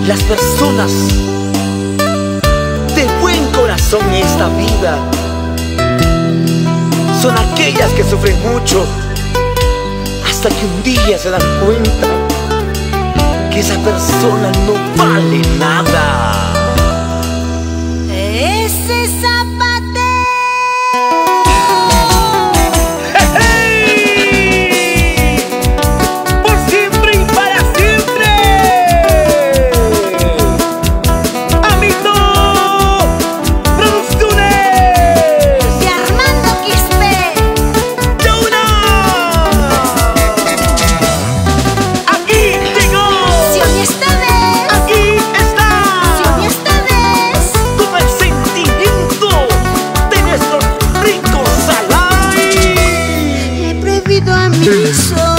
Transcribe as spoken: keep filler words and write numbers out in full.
Las personas de buen corazón en esta vida son aquellas que sufren mucho hasta que un día se dan cuenta que esa persona no vale nada. Ese zapatero ¡Hey! ¡Por siempre y para siempre! ¡Ámbito! ¡Producciones! de Armando Quispe. ¡De una! ¡Aquí llegó! Xiomy esta vez. ¡Aquí está! Xiomy esta vez. Con el sentimiento de nuestros ricos salay. He prohibido a mis ojos